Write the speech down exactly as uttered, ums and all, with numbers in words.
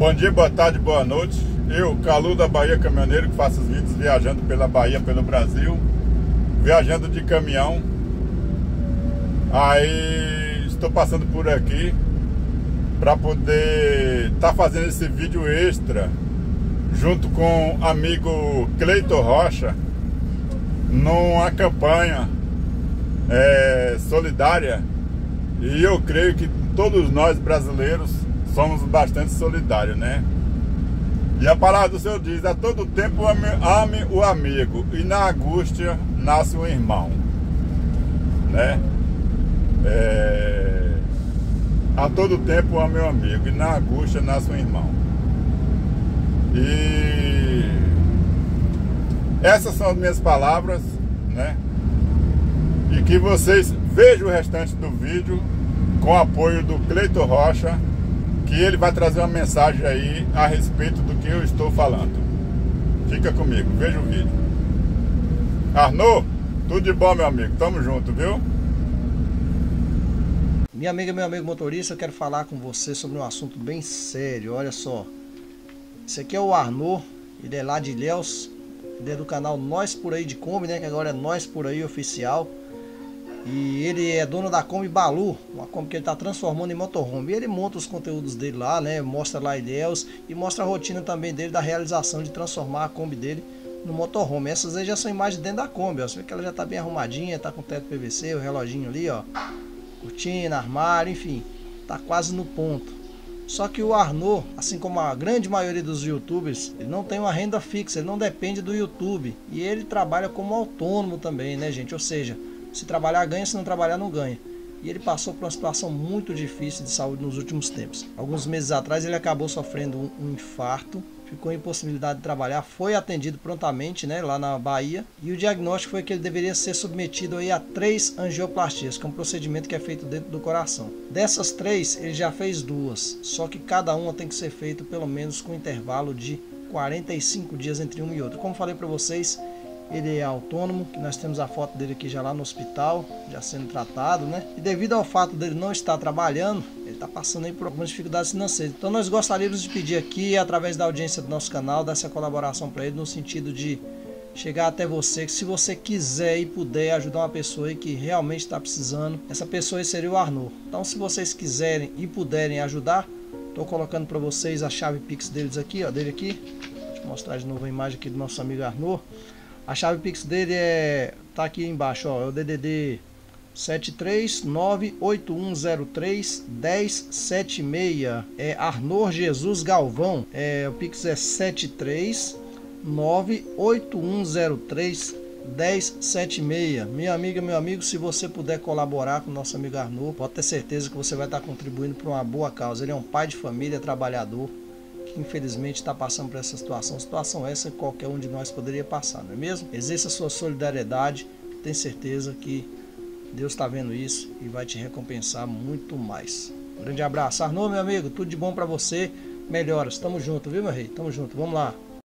Bom dia, boa tarde, boa noite. Eu, Calu da Bahia Caminhoneiro, que faço os vídeos viajando pela Bahia, pelo Brasil, viajando de caminhão. Aí estou passando por aqui para poder estar tá fazendo esse vídeo extra junto com o amigo Cleiton Rocha numa campanha é, solidária. E eu creio que todos nós brasileiros somos bastante solidários, né? E a palavra do Senhor diz: a todo tempo ame, ame o amigo, e na angústia nasce um irmão, né? É... A todo tempo ame o amigo, e na angústia nasce um irmão. E essas são as minhas palavras, né? E que vocês vejam o restante do vídeo com o apoio do Cleiton Rocha, que ele vai trazer uma mensagem aí a respeito do que eu estou falando. Fica comigo, veja o vídeo. Arnaud, tudo de bom, meu amigo? Tamo junto, viu? Minha amiga, meu amigo motorista, eu quero falar com você sobre um assunto bem sério. Olha só, esse aqui é o Arnaud, ele é lá de Ilhéus, ele é do canal Nós Por Aí de Kombi, né? Que agora é Nós Por Aí Oficial. E ele é dono da Kombi Balu, uma Kombi que ele está transformando em motorhome. E ele monta os conteúdos dele lá, né? Mostra lá Ilhéus e mostra a rotina também dele da realização de transformar a Kombi dele no motorhome. Essas aí já são imagens dentro da Kombi, ó. Você vê que ela já está bem arrumadinha, tá com teto P V C, o reloginho ali, ó, cortina, armário, enfim, tá quase no ponto. Só que o Arnaud, assim como a grande maioria dos youtubers, ele não tem uma renda fixa, ele não depende do YouTube. E ele trabalha como autônomo também, né, gente? Ou seja, se trabalhar ganha, se não trabalhar não ganha. E ele passou por uma situação muito difícil de saúde nos últimos tempos. Alguns meses atrás ele acabou sofrendo um, um infarto, ficou em impossibilidade de trabalhar, foi atendido prontamente, né, lá na Bahia. E o diagnóstico foi que ele deveria ser submetido aí a três angioplastias, que é um procedimento que é feito dentro do coração. Dessas três, ele já fez duas, só que cada uma tem que ser feita pelo menos com intervalo de quarenta e cinco dias entre uma e outra. Como falei para vocês, ele é autônomo, que nós temos a foto dele aqui já lá no hospital, já sendo tratado, né? E devido ao fato dele não estar trabalhando, ele está passando aí por algumas dificuldades financeiras. Então nós gostaríamos de pedir aqui, através da audiência do nosso canal, dessa colaboração para ele, no sentido de chegar até você, que se você quiser e puder ajudar uma pessoa aí que realmente está precisando, essa pessoa aí seria o Arnaud. Então se vocês quiserem e puderem ajudar, estou colocando para vocês a chave Pix deles aqui, ó, dele aqui. Deixa eu mostrar de novo a imagem aqui do nosso amigo Arnaud. A chave Pix dele é, tá aqui embaixo, ó, é o D D D sete três nove oito um zero três um zero sete seis. É Arnaud Jesus Galvão. É, o Pix é sete três nove oito um zero três um zero sete seis. Minha amiga, meu amigo, se você puder colaborar com o nosso amigo Arnaud, pode ter certeza que você vai estar contribuindo para uma boa causa. Ele é um pai de família, trabalhador, que infelizmente está passando por essa situação. Situação essa que qualquer um de nós poderia passar, não é mesmo? Exerça a sua solidariedade, tem certeza que Deus está vendo isso e vai te recompensar muito mais. Um grande abraço. Arnaud, meu amigo, tudo de bom para você. Melhoras, tamo junto, viu, meu rei? Tamo junto, vamos lá.